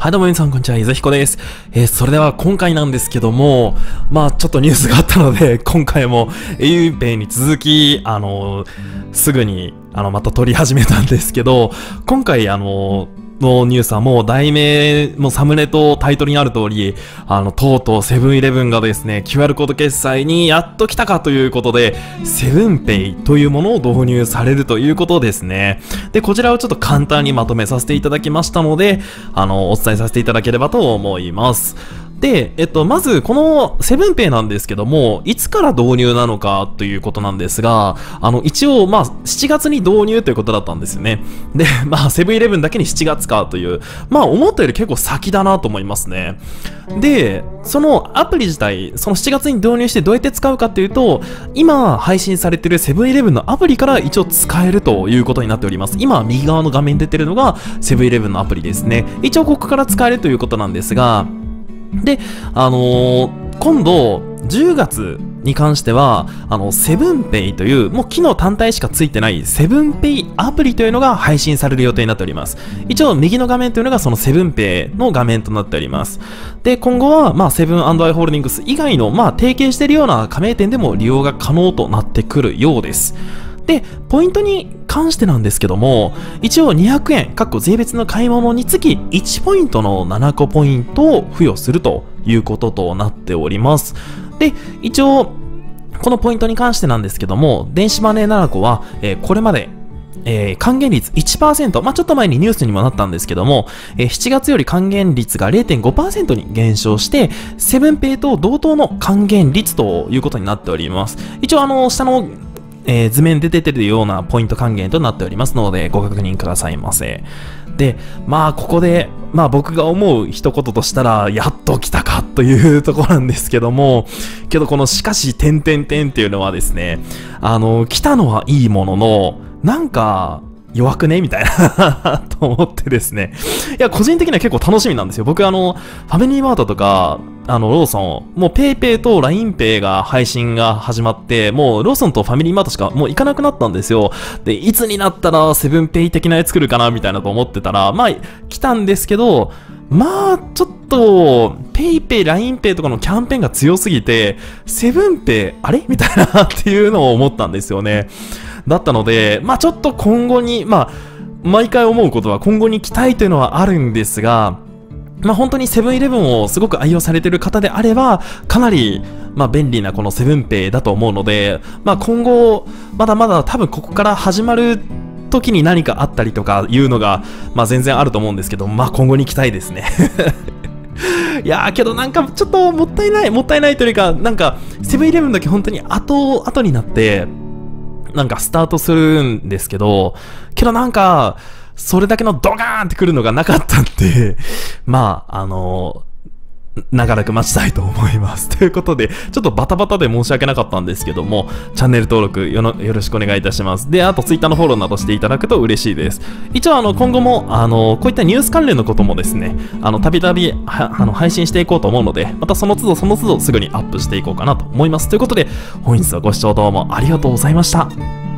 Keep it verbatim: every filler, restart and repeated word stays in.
はい、どうも皆さん、こんにちは。伊沢彦です。えー、それでは今回なんですけども、まあ、ちょっとニュースがあったので、今回も auPay に続き、あのー、すぐに、あの、また撮り始めたんですけど、今回、あのー、のニュースはもう題名、もうサムネとタイトルにある通り、あの、とうとうセブンイレブンがですね、キューアール コード決済にやっと来たかということで、セブンペイというものを導入されるということですね。で、こちらをちょっと簡単にまとめさせていただきましたので、あの、お伝えさせていただければと思います。で、えっと、まず、このセブンペイなんですけども、いつから導入なのかということなんですが、あの、一応、まあ、しちがつに導入ということだったんですよね。で、まあ、セブンイレブンだけにしちがつかという、まあ、思ったより結構先だなと思いますね。で、そのアプリ自体、そのしちがつに導入してどうやって使うかっていうと、今配信されているセブンイレブンのアプリから一応使えるということになっております。今、右側の画面に出てるのがセブンイレブンのアプリですね。一応、ここから使えるということなんですが、で、あのー、今度、じゅうがつに関しては、あの、セブンペイという、もう機能単体しかついてないセブンペイアプリというのが配信される予定になっております。一応、右の画面というのがそのセブンペイの画面となっております。で、今後は、まあ、セブンアイ・ホールディングス以外の、まあ、提携しているような加盟店でも利用が可能となってくるようです。で、ポイントに関してなんですけども、一応にひゃくえん、かっこ税別の買い物につきいちポイントのななこポイントを付与するということとなっております。で、一応、このポイントに関してなんですけども、電子マネーななこは、えー、これまで、えー、還元率 いちパーセント、まあ、ちょっと前にニュースにもなったんですけども、えー、しちがつより還元率が れいてんごパーセント に減少して、セブンペイと同等の還元率ということになっております。一応、あの、下のえー、図面で出てるようなポイント還元となっておりますので、ご確認くださいませ。で、まあ、ここで、まあ僕が思う一言としたら、やっと来たかというところなんですけども、けどこのしかし、点々点っていうのはですね、あの、来たのはいいものの、なんか、弱くねみたいなと思ってですね。いや、個人的には結構楽しみなんですよ。僕あの、ファミリーマートとか、あの、ローソン、もうペイペイと ラインペイが配信が始まって、もうローソンとファミリーマートしかもう行かなくなったんですよ。で、いつになったらセブンペイ的なやつ来るかなみたいなと思ってたら、まあ、来たんですけど、まあ、ちょっと、ペイペイ、ラインペイとかのキャンペーンが強すぎて、セブンペイ、あれみたいなっていうのを思ったんですよね。だったので、まあちょっと今後に、まあ、毎回思うことは今後に期待というのはあるんですが、まあ本当にセブンイレブンをすごく愛用されている方であれば、かなり、まあ便利なこのセブンペイだと思うので、まあ今後、まだまだ多分ここから始まる時に何かあったりとかいうのが、まあ全然あると思うんですけど、まあ今後に期待ですね。いやーけどなんかちょっともったいない、もったいないというか、なんかセブンイレブンだけ本当に後、後になって、なんかスタートするんですけど、けどなんか、それだけのドガーンってくるのがなかったんで、まあ、あの、長らく待ちたいと思います。ということで、ちょっとバタバタで申し訳なかったんですけども、チャンネル登録よのよろしくお願いいたします。で、あとツイッターのフォローなどしていただくと嬉しいです。一応、あの、今後も、あの、こういったニュース関連のこともですね、あの、たびたび、あの、配信していこうと思うので、またその都度その都度すぐにアップしていこうかなと思います。ということで、本日はご視聴どうもありがとうございました。